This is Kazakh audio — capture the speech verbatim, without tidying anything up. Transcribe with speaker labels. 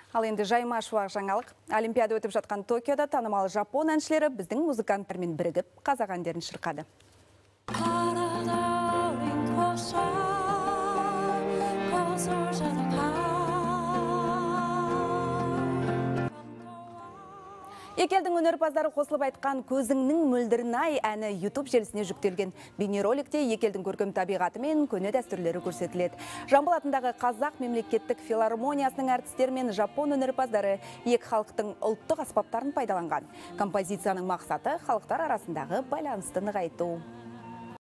Speaker 1: Ал енді жайма шуақ жаңалық. Олимпиада өтіп жатқан Токиода танымал жапон әншілері біздің музыканттармен бірігіп қазақ әндерін шырқады. Екі елдің өнерпаздары қосылып айтқан «Көзіңнің мөлдірін ай» әні YouTube желісіне жүктелген. Бейнероликте екі елдің көркем табиғаты мен көне дәстүрлері көрсетіледі. Жамбыл атындағы Қазақ мемлекеттік филармониясының әртістері мен жапон өнерпаздары екі халықтың ұлттық аспаптарын пайдаланған. Композицияның мақсаты халықтар арасындағы байланысты нығайту.